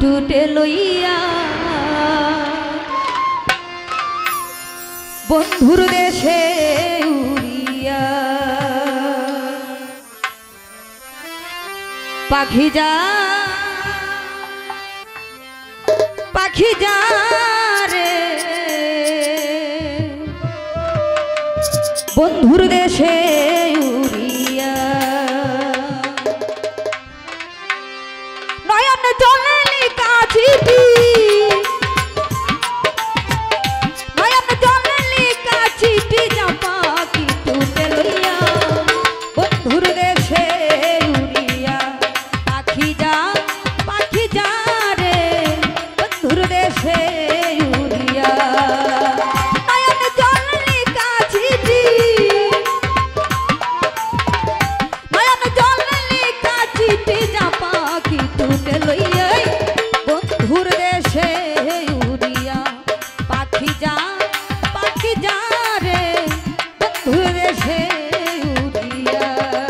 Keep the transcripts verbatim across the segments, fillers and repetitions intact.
টুটে লইয়া বন্ধুর দেশে উড়িয়া পাখি যা পাখি যা রে বন্ধুর দেশে উড়িয়া নয়ন জলে লিখা চিঠি নয়ন জলে লিখা চিঠি যা পাখি টুটে লইয়া বন্ধুর দেশে উড়িয়া পাখি যা পাখি যা রে বন্ধুর দেশে উড়িয়া নয়ন জলে লিখা চিঠি নয়ন জলে লিখা চিঠি যা পাখি টুটে লইয়া বন্ধুর দেশে উড়িয়া পাখি যা পাখি যা রে বন্ধুর দেশে উড়িয়া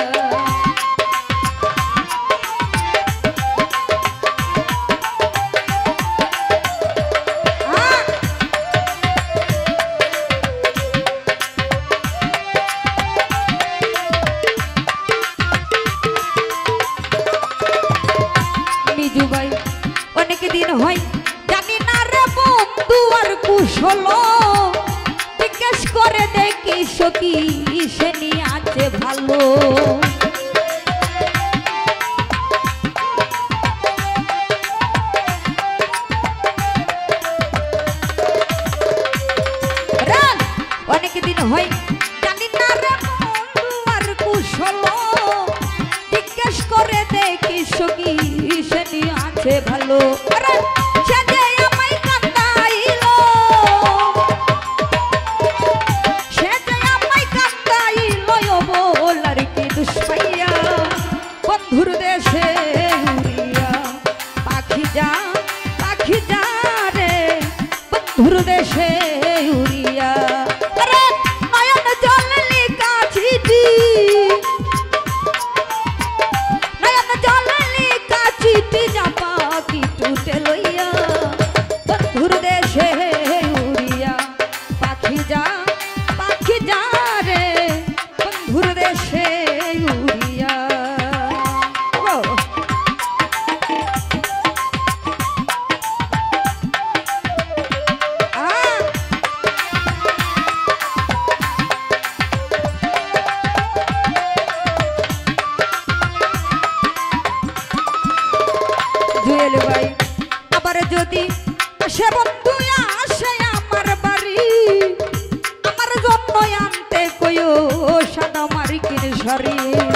মিজু ভাই অনেক দিন হয় জানি না রে বন্ধু আর কুশল জিজ্ঞেস করে দেখি সখী সে নিয়ে আছে ভালো অনেক দিন হয় জানি না রে বন্ধু আর কুশল জিজ্ঞেস করে দেখি সখী সে নিয়ে আছে ভালো সে যে আমায় কান্দাইলো সে যে আমায় কান্দাইলো বলার কি দুষ পাইয়া বন্ধুর দেশে উড়িয়া পাখি যা পাখি যা রে বন্ধুর দেশে উড়িয়া নয়ন জলে লিখা চিঠি নয়ন জলে লিখা চিঠি যা পাখি টুটে লইয়া বন্ধুর দেশে উড়িয়া পাখি যা পাখি যা রে বন্ধুর দেশে উড়িয়া জুয়েল ভাই আবার যদি আসে বন্ধু আসে আমার বাড়ি আমার জন্য আনতে কইও সাদা মার্কিন শাড়ি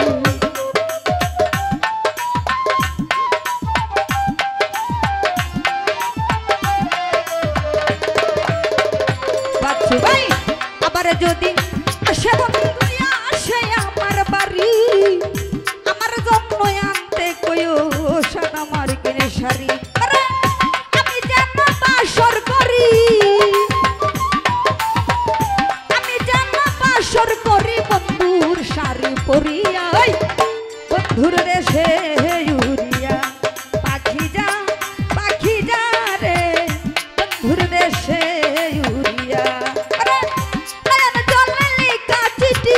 বাচ্চু ভাই আবার যদি আসে বন্ধু আসে আমার বাড়ি আমার জন্য আনতে কইও সাদা মার্কিন শাড়ি আমি যেন বাসর করি আমি যেন বাসর করি বন্ধুর শাড়ি পরিয়া বন্ধুর দেশে উড়িয়া পাখি যা পাখি যা রে বন্ধুর দেশে উড়িয়া নয়ন জলে লিখা চিঠি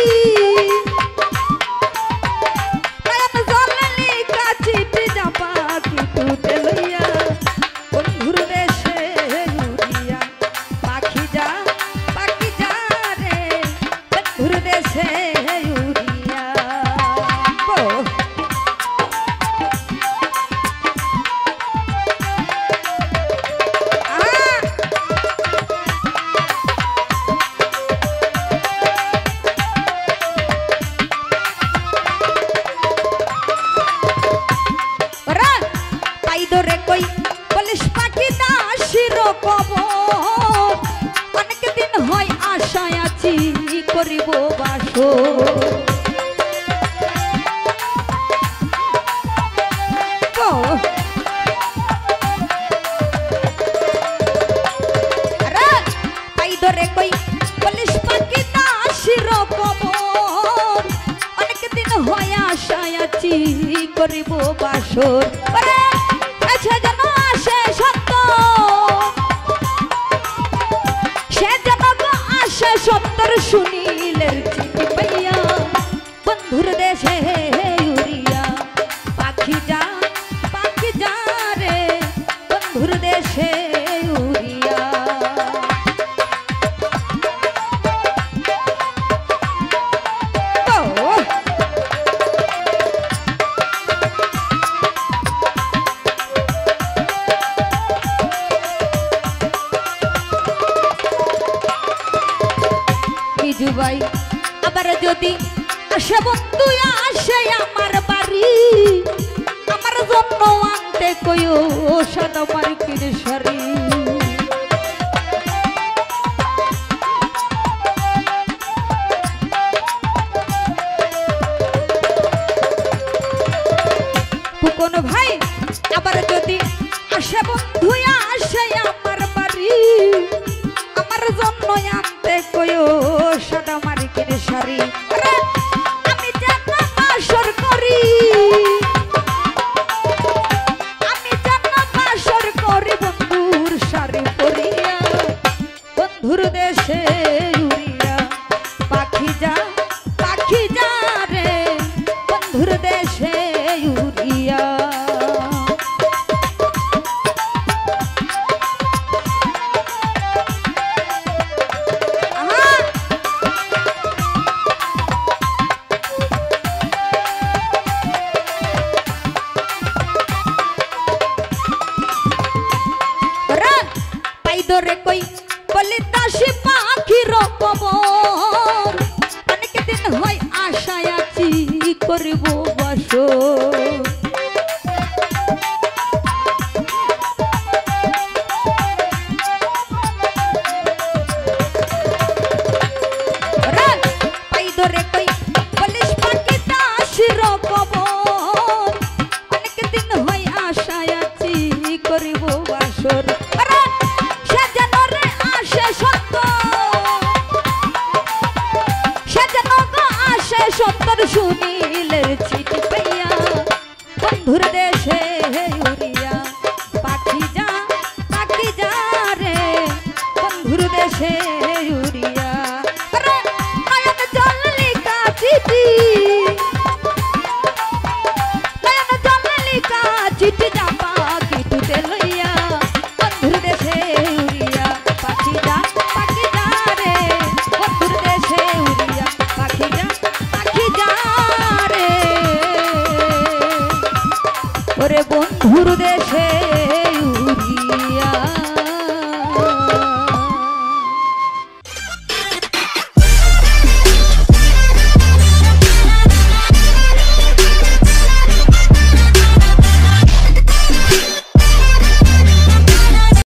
নয়ন জলে লিখা চিঠি যা পাখি টুটে লইয়া বন্ধুর দেশে উড়িয়া পাখি যা পাখি যা রে বন্ধুর দেশে উড়িয়া ধরে কই বলিস পাখি দাসির কবর অনেক দিন হয় আশায় আছি করিব বাসর পাই ধরে কই বলিস পাখি দাসির কবর অনেক দিন হয় আশায় আছি করিব বাসর আচ্ছা যেন আসে সুনীলের চিঠি পাইয়া বন্ধুর দেশে উড়িয়া পাখি যা পাখি যা রে বন্ধুর দেশে উড়িয়া ভাই আবার যদি আসে বন্ধু আসে আমার বাড়ি আমার জন্য আনতে কইও সাদা মার্কিন শাড়ি কোন ভাই আবার যদি আসে বন্ধু আসে আমার বাড়ি আমার জন্য আনতে কইও সাদা মার্কিন শাড়ি আমি যেন বাসর করি আমি যেন বাসর করি বন্ধুর শাড়ি পরিয়া বন্ধুর দেশে উড়িয়া পাখি যা পাখি যা রে বন্ধুর দেশে উড়িয়া ধরে কই বলি দাসী পাখির খবর অনেক দিন হয় আশায় আছি করিব বাসর পাই ধরে কই বলিস পাখি দাসীর খবর অনেক দিন হয় আশায় আছি করিব বাসর সত্তর সুনীলের চিঠি পাইয়া বন্ধুর দেশে উড়িয়া পাখি যা পাখি যা রে বন্ধুর দেশে উড়িয়া নয়ন জল লিখা চিঠি নয়ন জল লিখা চিঠি যা পাখি তুতে লইয়া বন্ধুর দেশে উড়িয়া পাখি যা পাখি যা রে বন্ধুর দেশে উড়িয়া পাখি যা ওরে বন্ধুর দেশে